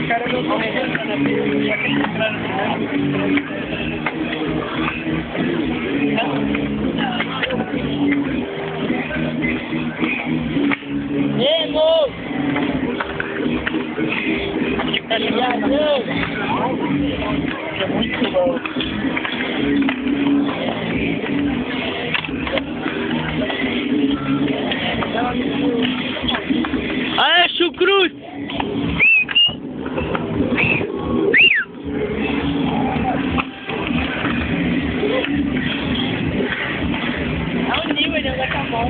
cara não tá vendo, Emo! Tá ligado? É muito bom. Ah, chucruz! É o nível de andar com a moto.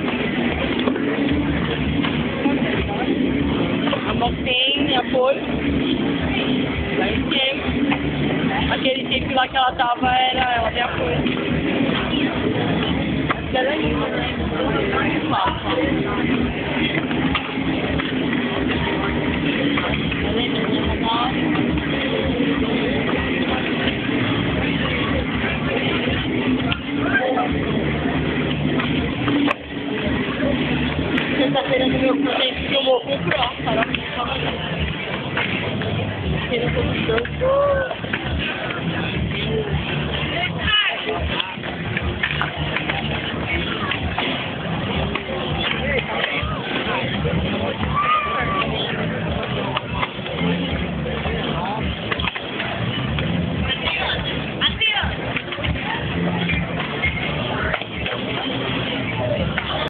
A moto tem apoio. Lá em cima. Aquele tempo lá que ela tava, ela tem apoio. Ela é linda, né? Sexta-feira no meu cliente que eu vou comprar, cara. Querendo